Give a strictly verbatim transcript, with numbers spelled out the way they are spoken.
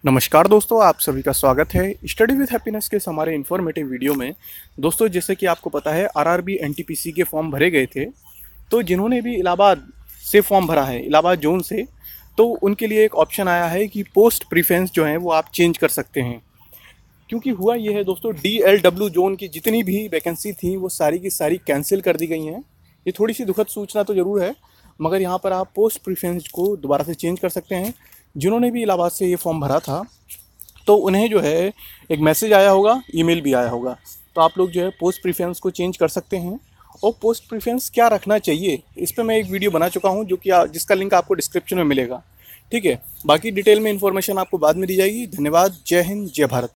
नमस्कार दोस्तों, आप सभी का स्वागत है स्टडी विद हैप्पीनेस के इस हमारे इन्फॉर्मेटिव वीडियो में। दोस्तों, जैसे कि आपको पता है आरआरबी एनटीपीसी के फॉर्म भरे गए थे। तो जिन्होंने भी इलाहाबाद से फॉर्म भरा है, इलाहाबाद जोन से, तो उनके लिए एक ऑप्शन आया है कि पोस्ट प्रीफरेंस जो है वो आप चेंज कर सकते हैं। क्योंकि हुआ ये है दोस्तों, डी एल डब्ल्यू जोन की जितनी भी वैकेंसी थी वो सारी की सारी कैंसिल कर दी गई हैं। ये थोड़ी सी दुखद सूचना तो ज़रूर है, मगर यहाँ पर आप पोस्ट प्रीफरेंस को दोबारा से चेंज कर सकते हैं। जिन्होंने भी इलाहाबाद से ये फॉर्म भरा था तो उन्हें जो है एक मैसेज आया होगा, ईमेल भी आया होगा। तो आप लोग जो है पोस्ट प्रीफरेंस को चेंज कर सकते हैं। और पोस्ट प्रीफरेंस क्या रखना चाहिए, इस पर मैं एक वीडियो बना चुका हूँ, जो कि आ, जिसका लिंक आपको डिस्क्रिप्शन में मिलेगा। ठीक है, बाकी डिटेल में इन्फॉर्मेशन आपको बाद में दी जाएगी। धन्यवाद। जय हिंद, जय भारत।